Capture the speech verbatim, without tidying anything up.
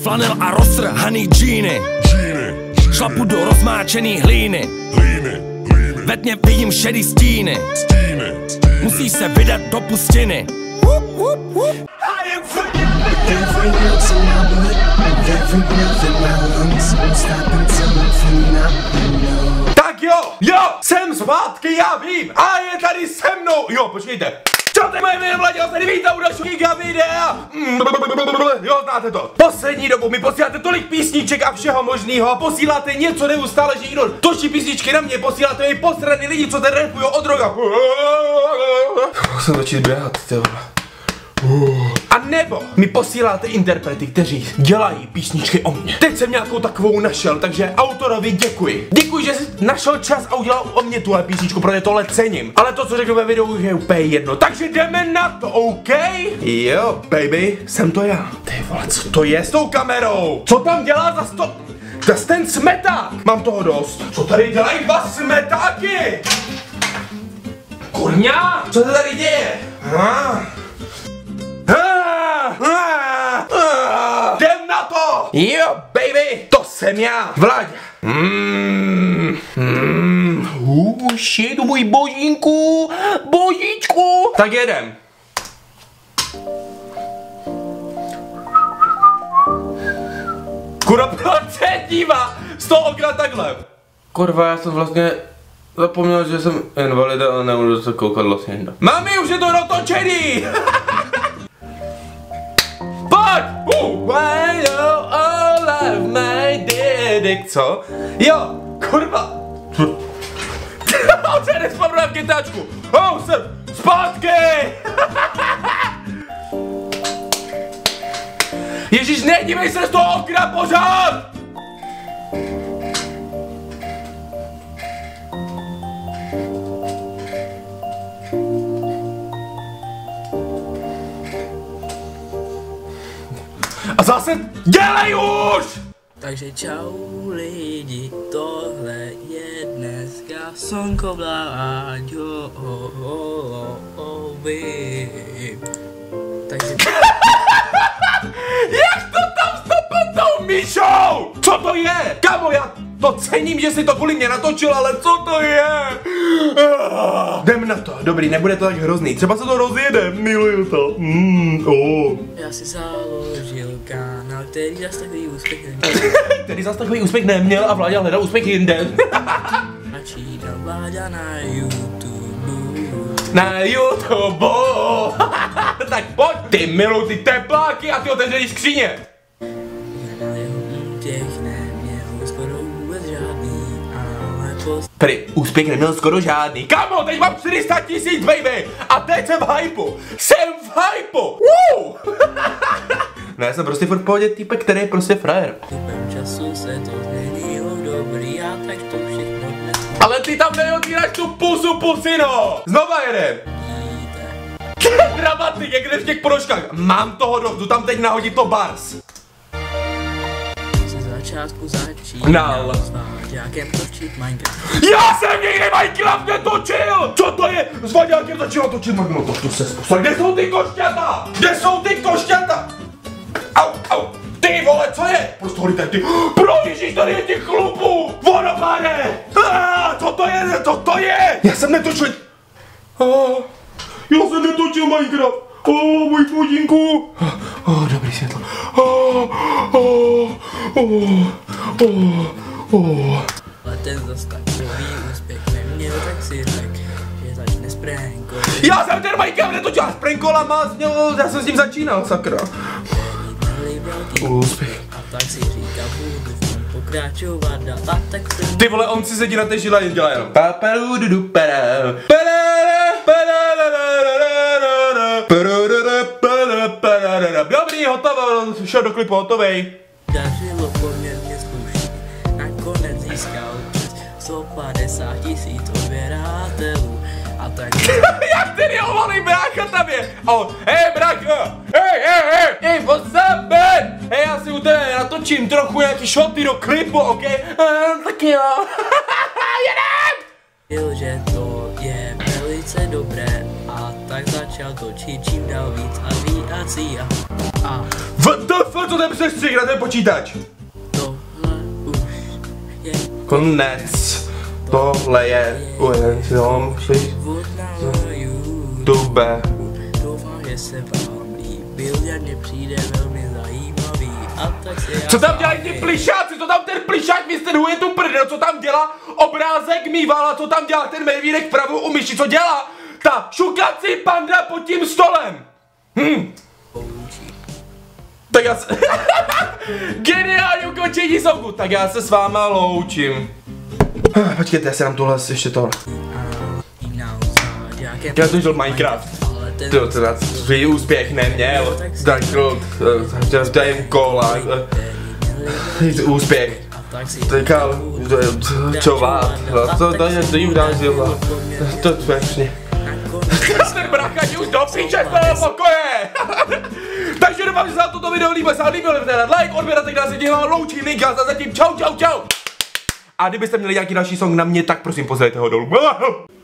flanel a roztrhaný džíny. Šlapu do rozmáčený hlíny. Ve tmě vidím šedý stíny. Musíš se vydat do pustiny. Tak jo, jo, jsem zpátky, já vím, a je tady se mnou, jo, počkejte. Čau, to je moje jméno Vladěl, tady vítám u dalšího videa. Jo, znáte to. Poslední dobou mi posíláte tolik písniček a všeho možného a posíláte něco neustále, že někdo točí písničky na mě, posíláte mi posraný lidi, co tady rapujou o drogách. Musím začít běhat, ty vole. A nebo mi posíláte interprety, kteří dělají písničky o mně. Teď jsem nějakou takovou našel, takže autorovi děkuji. Děkuji, že jsi našel čas a udělal o mně tuhle písničku, protože tohle cením. Ale to, co řeknu ve videu, je úplně jedno. Takže jdeme na to, OK? Jo, baby, jsem to já. Ty vole, co to je s tou kamerou? Co tam dělá za sto... Zas ten smeták. Mám toho dost. Co tady dělají dva smetáky? Kurňa, co se tady děje? Ah. Ah, ah, ah, jdem na to! Jo, baby, to jsem já, Vlaď. Mmm, mmm, uh, shit, můj božínku, božíčku. Tak jedem. Kurva, proč se dívá z toho okna takhle? Kurva, já jsem vlastně zapomněl, že jsem invalida, ale nemůžu se koukat vlastně jinde. Mami, už je to dotočený! Why you all of my dick, co? Jo, kurva. On se nespomněl v kytáčku. Oh, jsem zpátky. Ježíš, nedívej se z toho okna pořád. A zase dělej už! Takže čau lidi, tohle je dneska Sonko Vláďovi. Takže... Jak to tam stopil tou myšou? Co to je? Kamo, já to cením, že si to kvůli mě natočil, ale co to je? Jdem na to, dobrý, nebude to tak hrozný, třeba se to rozjede, miluju to. Mm, oh. Já si založil kanál, který zas takový úspěch neměl. Který zas takový úspěch neměl a Vláďa hledal úspěch jinde. Načítal Vláďa na YouTube. Na YouTube. Tak pojď, ty miluj ty tepláky a ty otevřený skříně. Prý, úspěch neměl skoro žádný. Kamo, teď mám čtyři sta tisíc, baby! A teď jsem v hypu! Jsem v hypu! Woo! Ne, já jsem prostě furt v pohodě týpek, který je prostě frajer. Kupem času se to změnilo dobrý a tak to všechno dnes... Ale ty tam neotvíráš tu pusu, pusino! Znova jedem! Dramatik, jak jdeš v těch ponožkách. Mám toho dost, jdu tam teď nahodit to bars. Začátku začínal s Váďákem točit Minecraft. Já jsem někdy Minecraft netočil! Co to je? S Váďákem začínal točit Minecraft, no to se spustá. Kde jsou ty košťata? Kde jsou ty košťata? Au, au, ty vole, co je? Prostě hodíte ty, projíždíš tady je těch chlupů! Vodopáde! Ah, co to je, co to je? Já jsem netočil. Ah, já jsem netočil Minecraft. Oh, můj pudinku. Oh, dobrý světlo. Oh, oh, oh, oh, oh. Ale ten zas takový úspěch neměl, tak si řek, že začne s prankou. Já jsem ten Minecraft netočil, s prankolama, já jsem s ním začínal, sakra. Úspěch. A tak si říkal, budu v tom pokračovat dál, a tak jsem... Ty vole, on si sedí na té žile a dělá jenom. Dobrý, hotovo, šel do klipu, hotovej. Dařilo poměrně slušně, nakonec získal přes sto padesát tisíc odběratelů. A tak... Jak ten jovalý brácha tam je? A on, hej brácha, hej, hej, hej, hej, what's up, man? Hej, já si u tebe natočím trochu nějaký shoty do klipu, ok? Uh, tak jo. Jedem! Že to je velice dobré a tak začal točit čím dál víc a víc a A V T F, co tam se střih na ten počítač? tohle už je Konec. Tohle je jenom život na YouTube. Doufám, že se vám líbil, jak mě přijde velmi zajímavý. A tak se já Co tam dělají ty plišáci? Co tam ten plišák vystrhuje tu prdel? Co tam dělá obrázek mývala? Co tam dělá ten medvídek pravou u myši? Co dělá ta šukací panda pod tím stolem? Hm. Tak já se... Geniální ukončení songu. Tak já se s váma loučím. Počkejte, já se nám tohle ještě tohle. Já to žil Minecraft. To teda svůj úspěch neměl. Tak to, to je jen kola. Úspěch. Teďka, čo vás? To, to je to jim dám zjela. To je přesně. Ten bracha ti už do píče z toho pokoje! Takže doufám, že se vám toto video líbilo, se vám líbilo, dát like, odběrat, tak dá se dělat loučím, linka a zatím čau, čau, čau! A kdybyste měli nějaký další song na mě, tak prosím pozvejte ho dolů.